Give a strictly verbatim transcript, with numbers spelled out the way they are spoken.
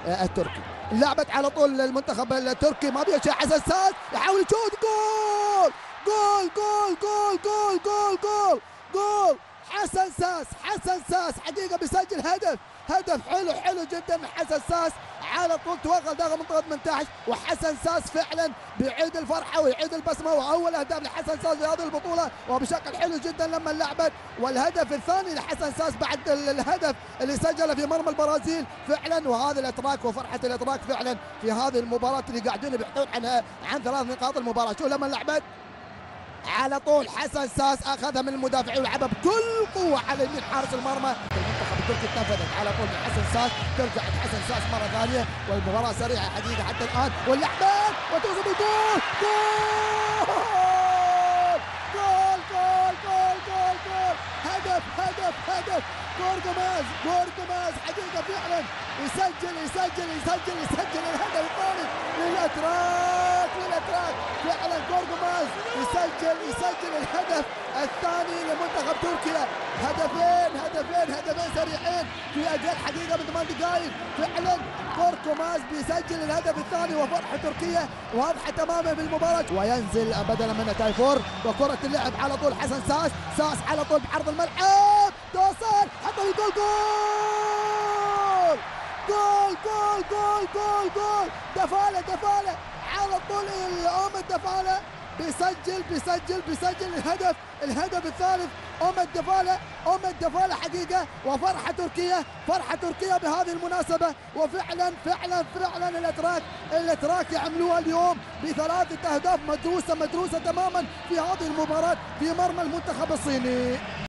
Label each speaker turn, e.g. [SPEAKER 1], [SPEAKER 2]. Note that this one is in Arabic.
[SPEAKER 1] التركي. لعبت على طول المنتخب التركي، ما بيها شيء، حسن ساس يحاول يشوت، جول جول جول جول جول جول جول جول حسن ساس. حسن ساس حقيقة بيسجل هدف، هدف حلو حلو جدا من حسن ساس، على طول توغل داخل منطقة ثمانية عشر، وحسن ساس فعلا بيعيد الفرحة ويعيد البسمة، وأول أهداف لحسن ساس في هذه البطولة وبشكل حلو جدا لما لعبت. والهدف الثاني لحسن ساس بعد الهدف اللي سجله في مرمى البرازيل فعلا، وهذا الاتراك وفرحة الاتراك فعلا في هذه المباراة اللي قاعدين بيحتوون عن عن ثلاث نقاط المباراة. شوف لما لعبت على طول حسن ساس اخذها من المدافعين ولعبها بكل قوه على يمين حارس المرمى. المنتخب التركي اتنفذت على طول من حسن ساس، ترجع حسن ساس مره ثانيه، والمباراه سريعه حقيقه حتى الان، واللعبات وتوصل بالجول، جول جول جول جول جول جول هدف هدف هدف جورجوماز جورجوماز حقيقه فعلا يسجل يسجل يسجل يسجل الهدف الثاني للاتراك للاتراك فعلا. جورجوماز يسجل يسجل الهدف الثاني لمنتخب تركيا. هدفين هدفين هدفين سريعين في اقل حقيقه من ثمان دقائق فعلا. جورجوماز بيسجل الهدف الثاني، وفرحه تركيا واضحه تماما بالمباراه. وينزل بدلا من تايفور، وكره اللعب على طول حسن ساس، ساس على طول بعرض الملعب، توصل حطوا الجول، جول جول جول جول جول دفاله دفاله على طول اومد دفاله بيسجل بيسجل بيسجل الهدف الهدف الثالث. اومد دفاله اومد دفاله حقيقه، وفرحه تركيا فرحه تركيا بهذه المناسبه. وفعلا فعلا فعلا الاتراك الاتراك يعملوها اليوم بثلاثه اهداف مدروسه مدروسه تماما في هذه المباراه في مرمى المنتخب الصيني.